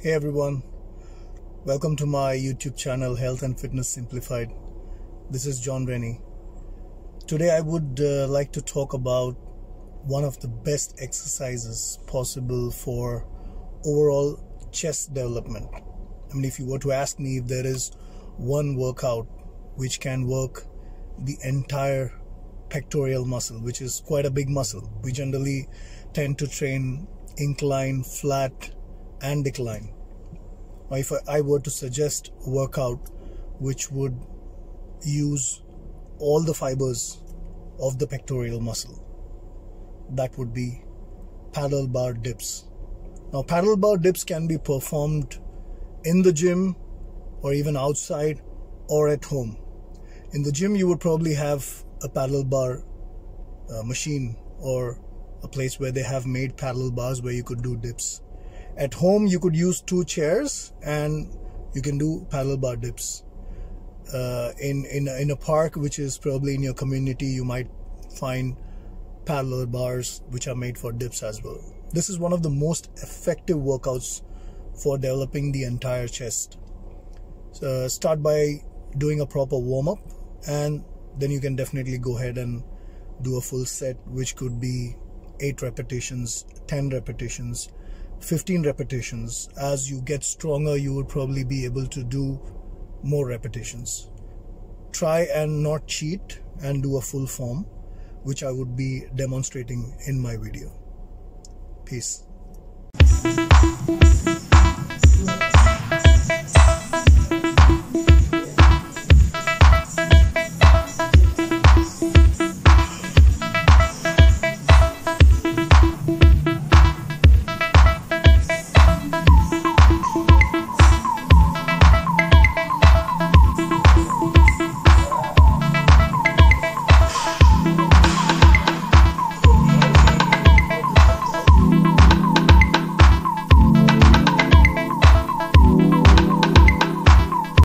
Hey everyone, welcome to my YouTube channel Health and Fitness Simplified. This is John Rennie. Today I would like to talk about one of the best exercises possible for overall chest development. I mean, if you were to ask me if there is one workout which can work the entire pectoral muscle, which is quite a big muscle. We generally tend to train incline, flat and decline. Now, if I were to suggest a workout which would use all the fibers of the pectoral muscle, that would be paddle bar dips. Now, paddle bar dips can be performed in the gym or even outside or at home. In the gym, you would probably have a paddle bar machine or a place where they have made paddle bars where you could do dips. At home, you could use 2 chairs and you can do paddle bar dips. In a park which is probably in your community, you might find paddle bars which are made for dips as well. This is one of the most effective workouts for developing the entire chest. So start by doing a proper warm-up, and then you can definitely go ahead and do a full set, which could be 8 repetitions, 10 repetitions, 15 repetitions. As you get stronger, you would probably be able to do more repetitions. Try and not cheat and do a full form, which I would be demonstrating in my video. Peace.